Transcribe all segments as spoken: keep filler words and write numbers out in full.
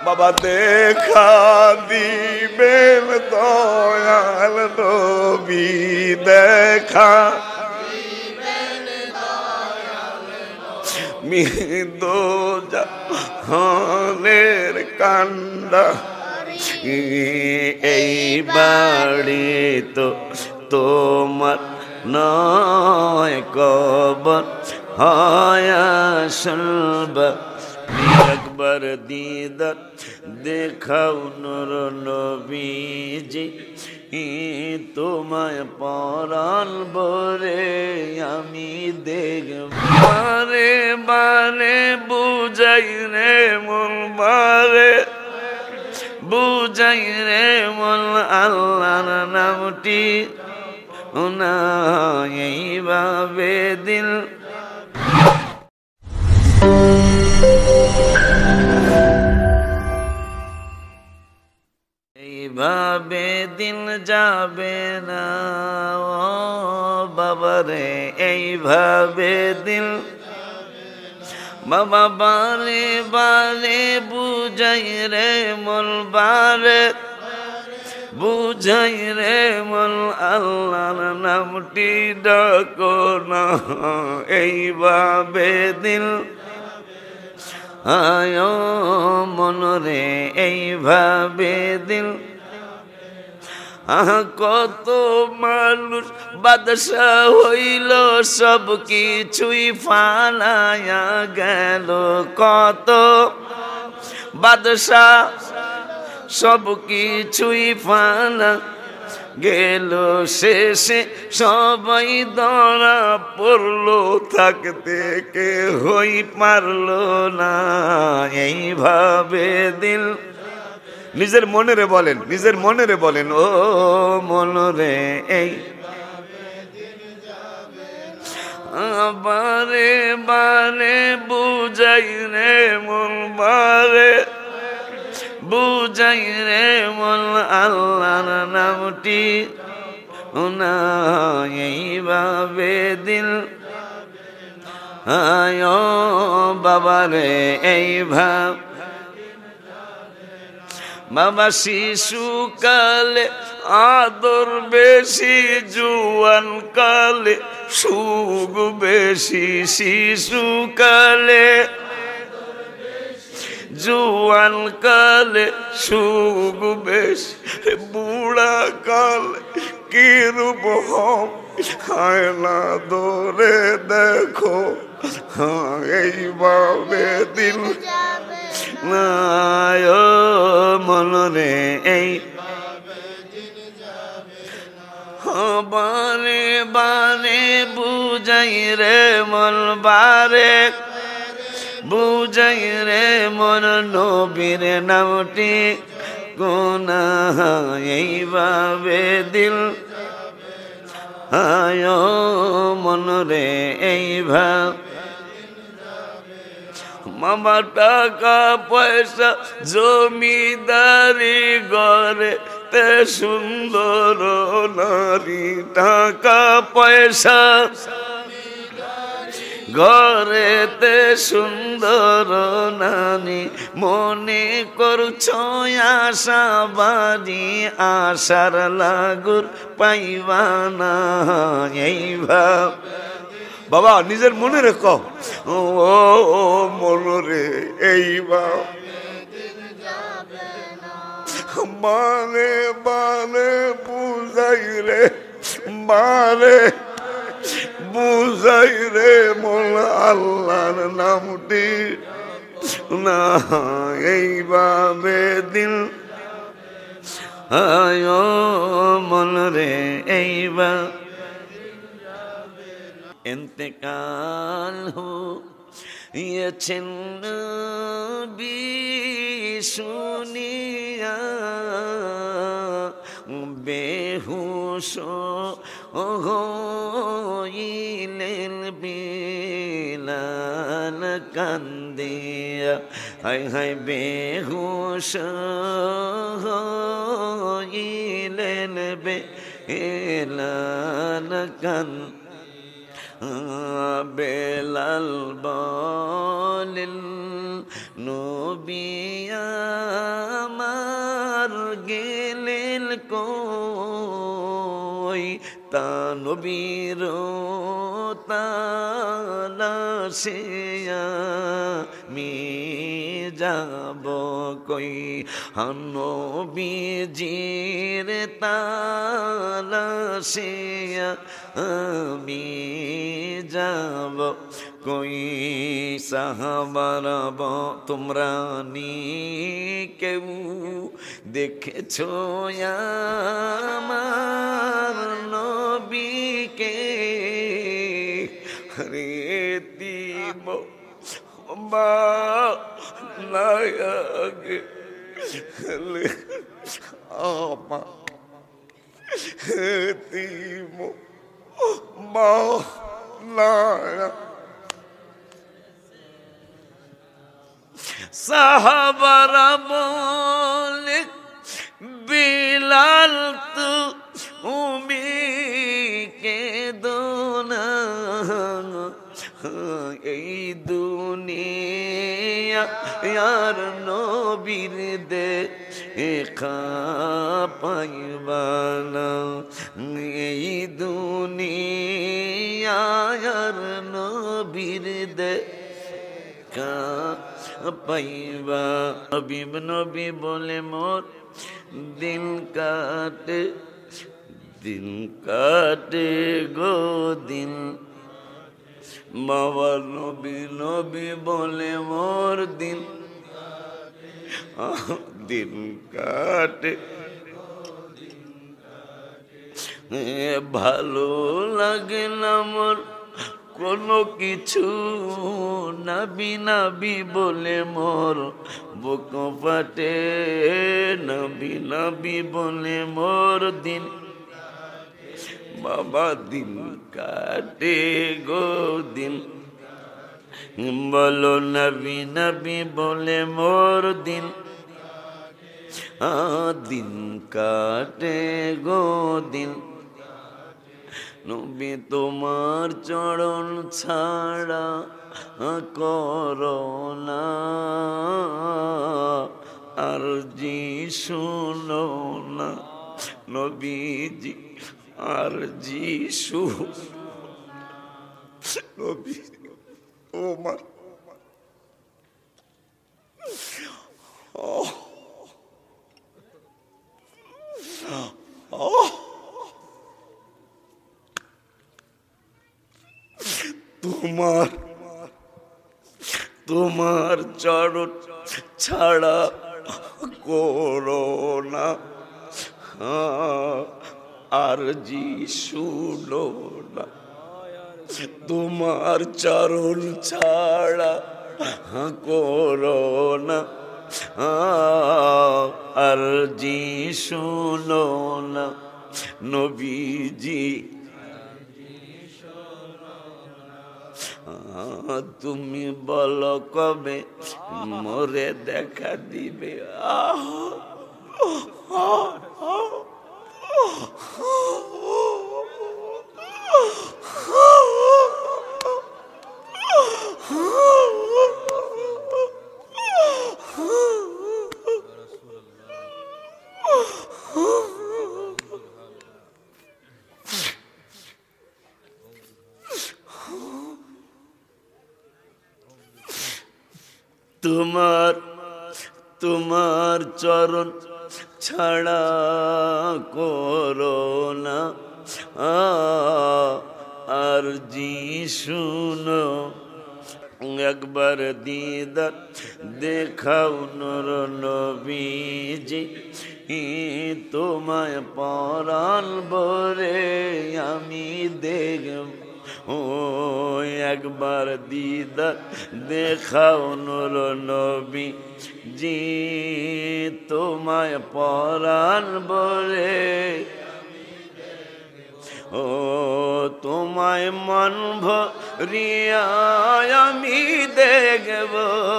বাবা দেখা দিবেন দয়াল নবী দেখা মৃদু জাহানের কান্ডা এই বাড়ি তো তোমার নয় কবর হয় আসল একবার দিদার দেখাও নূর নবীজি তোমায় পরাণ বরে আমি দেখব বারে বারে বুঝাই রে মন বারে বুঝাই রে মন আল্লাহর নামটি না এইভাবে দিল এইভাবে দিন যাবে না ও বাবারে এইভাবে দিন বাবা বারে বারে বুঝাই রে মন বারে বুঝাই রে মন আল্লাহর নামটি ডাকো না এইভাবে দিন আয় মনরে এইভাবে দিল আহ কত মানুষ বাদশা হইল সব কিছুই ফালায়া গেল কত বাদশা সব কিছুই ফালা গেল শেষে সবাই ধরা পড়লো থাকতে কে হই পারলো না এইভাবে দিল নিজের মনেরে বলেন নিজের মনেরে বলেন ও মনরে এই বারে বারে বুঝাই রে মন বারে বুঝাই রে মন আল্লাহর নামটি না এইভাবে দিল আয় বাবারে এইভাবে বাবা শিশুকালে আদর বেশি জুয়ান কালে সুখ বেশি শিশুকালে জুয়ান কালে সুখ বেশি বুড়া কালে কিরূপ হয় না দৌড়ে দেখো এইভাবে দিন নায় মনরে এই বারে বারে বুঝাই রে মন বারে বুঝাই রে মন নবীর নামটি কোন এইভাবে দিল আয় মনরে এইভাবে মামা টাকা পয়সা জমিদারি ঘরে তে সুন্দর নারী টাকা পয়সা ঘরেতে সুন্দর নারী মনে করছ আশা বাড়ি আশার লাগুর পাইবা না এইভাব বাবা নিজের মনে রেখো ও মনরে এইবার মানে মানে বুঝাই রে মানে বুঝাই রে মন আল্লাহর নামটি না এইভাবে দিন আয় মনরে এইবার इंतकाल हो ये छिन्न भी सुनिया बेहोश हो इलेल बिलाल कंदिया हाय हाय बेहोश हो इलेल बिलाल कंदिया বেলাল বলেন নবী তা নবীর তালাশে আমি যাব কই নবীজির তালাশে আমি যাব কই সাহাবারা তোমরা নি কেউ দেখেছো আমার নবীকে রে দিব মা নায়াগে আমা দিব মা নায়া সাহাবারা বলে বিলাল তুমি কেঁদো না এই দুনিয়া আর নবীর দেখা পাইবা না এই দুনিয়া আর নবীর দেখা পাইবা নবী নবী বলে মোর দিন কাটে দিন কাটে গো দিন বাবা নবী নবী বলে মোর দিন দিন কাটে ভালো লাগে না মোর কোনো কিছু নবী নবী বলে মোর বুক ফাটে নবী নবী বলে মোর দিন বাবা দিন কাটে গো দিন বলো নবী নবী বলে মোর দিন দিন কাটে গো দিন নবী তোমার চরণ ছাড়া করোনা আর জি শুনো না নবীজি আর জি শুনো নবী তোমার oh oh তোমার তোমার চরণ ছাড়া করোনা আর জি শুনো না তোমার চরণ ছাড়া করোনা আর জি শুনো না নবীজি তুমি বলো কবে মোরে দেখা দিবে আহ তোমার তোমার চরণ ছাড়া করোনা আর জি শুনো একবার দিদার দেখাও নূর নবীজি তোমায় পরাণ বরে আমি দেখব ও একবার দিদার দেখাও নূর নবী জি তোমায় পরাণ বলে ও তোমায় মন ভরিয়া আমি দেখব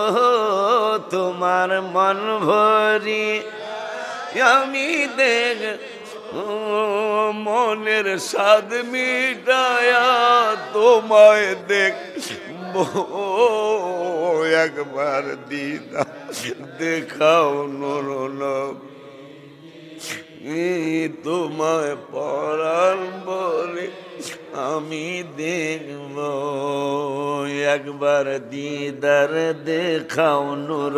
তোমার মন ভরি আমি দেখ ও মনের স্বাদ মিটায়া তোমায় দেখব একবার দিদা দেখাও নূর নবী তোমায় পরাণ বলে আমি দেখব একবার দিদার দেখাও নূর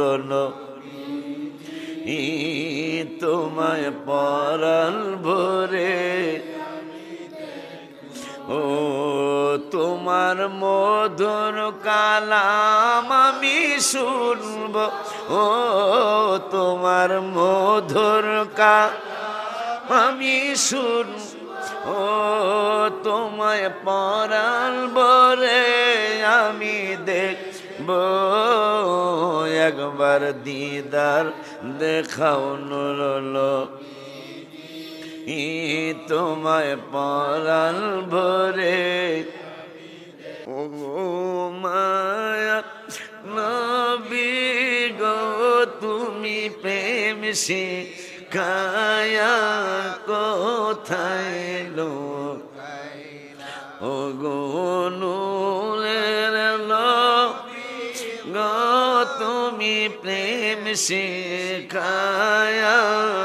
নবী তোমায় পরাণ ভরে ও তোমার মধুর কালাম আমি শুনব ও তোমার মধুর কালাম আমি শুন ও তোমায় পরাণ ভরে আমি দেখব একবার দিদার দেখাও নূর নবী তোমায় পরাণ ভরে ও মায়া নবী গো তুমি প্রেম শিখায়া কোথায় লো ও গো নূরের নবী গো তুমি প্রেম শিখায়া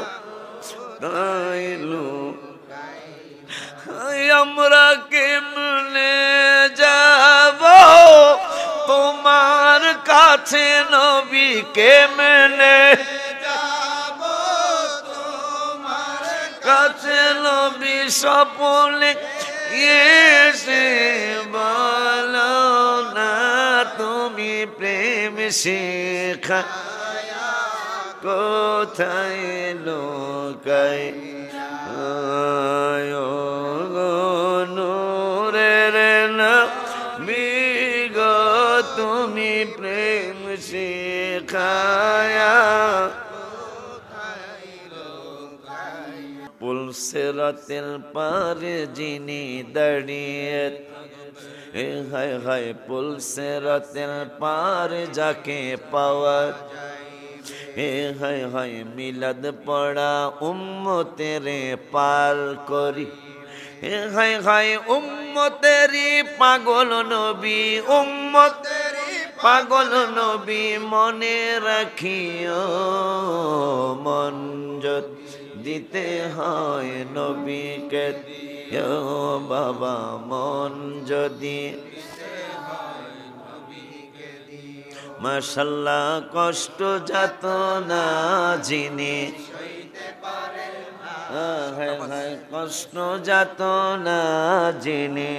তাইলো আমরা কেমনে যাব তোমার কাছে নবী কেমনে যাব তোমার কাছে নবী স্বপনে এসে বলো না তুমি প্রেম শিখা কোথায় লোকায় নূরের নবী গো তুমি প্রেম শিখায়া পুলসিরাতের পারে যিনি দাঁড়িয়ে হায় হায় পুলসিরাতের পারে যাকে পাওয়া হে হায় হায় মিলাদ পড়া উম্মতেরে পার করি হে হায় হায় উম্মতেরি পাগল নবী উম্মতেরি পাগল নবী মনে রাখিও মন দিতে হয় নবীকে বাবা মন যদি মাশাল্লাহ কষ্ট যাত না যিনি হ্যাঁ হ্যাঁ কষ্ট যাত না যিনি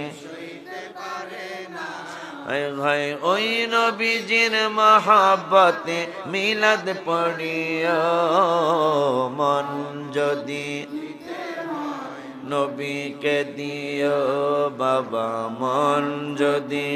হ্যাঁ ওই নবীজির মহাব্বতে মিলাদ পড়িয়া মন যদি নবীকে দিও বাবা মন যদি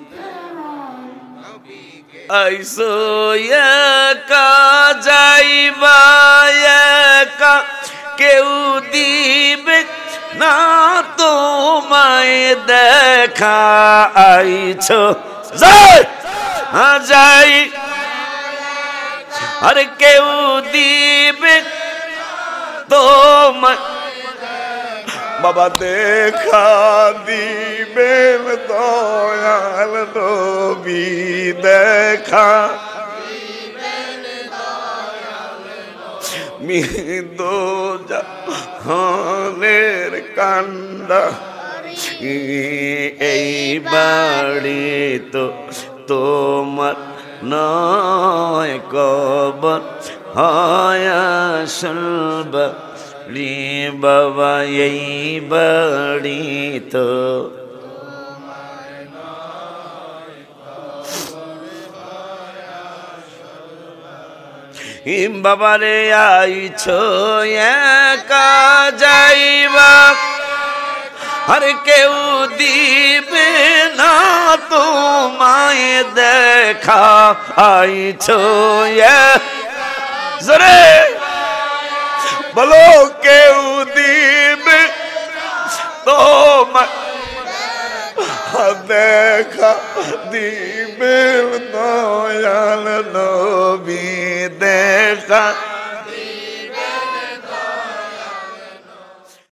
আইসো একা যাইবা একা কেউ দিবে না তোমায় দেখা আইছো যাই যাই আর কেউ দিবে তোমায় বাবা দেখা দিবেন দয়াল নবী দেখা মিদো জাহানের কান্ডা এই বাড়ি তো তোমার নয় কবর হয় আসল রে বাবা এই বাড়ি তো হিম বাবারে আইছো একা যাইবা আর কেউ দিবে না তোমায় দেখা আইছো জোরে বলো কেউ দিবে তোমায় দেখা দিবে দয়াল নবী দেখা